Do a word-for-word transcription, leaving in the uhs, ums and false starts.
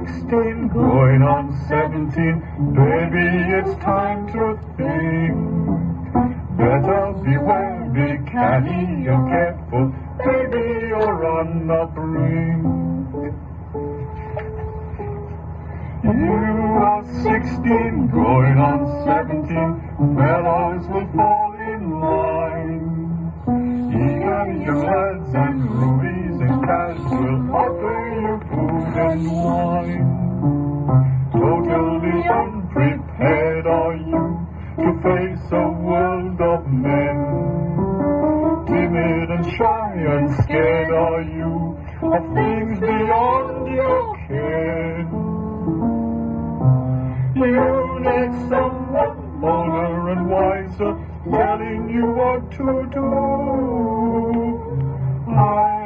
sixteen, going on seventeen. Baby, it's time to think. Better beware, be canny and careful. Baby, you're on the brink. You are sixteen, going on seventeen. Fellows will fall in line. Eager lads and rubies and cash will offer you food and wine. Totally unprepared are you to face a world of men. Timid and shy and scared are you of things beyond your ken. You need someone older and wiser, telling you what to do. I